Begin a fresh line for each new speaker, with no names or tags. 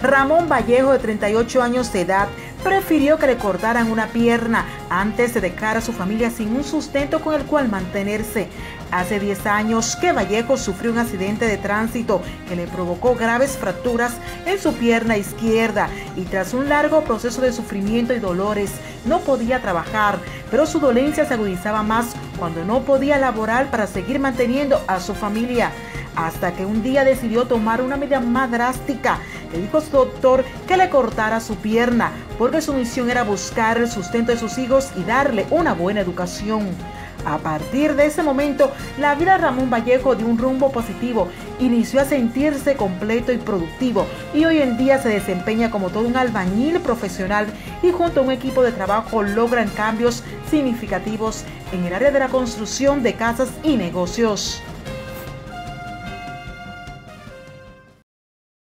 Ramón Vallejo, de 38 años de edad, prefirió que le cortaran una pierna antes de dejar a su familia sin un sustento con el cual mantenerse. Hace 10 años que Vallejo sufrió un accidente de tránsito que le provocó graves fracturas en su pierna izquierda y tras un largo proceso de sufrimiento y dolores no podía trabajar, pero su dolencia se agudizaba más cuando no podía laborar para seguir manteniendo a su familia. Hasta que un día decidió tomar una medida más drástica. Le dijo a su doctor que le cortara su pierna, porque su misión era buscar el sustento de sus hijos y darle una buena educación. A partir de ese momento, la vida de Ramón Vallejo dio un rumbo positivo, inició a sentirse completo y productivo y hoy en día se desempeña como todo un albañil profesional y junto a un equipo de trabajo logran cambios significativos en el área de la construcción de casas y negocios.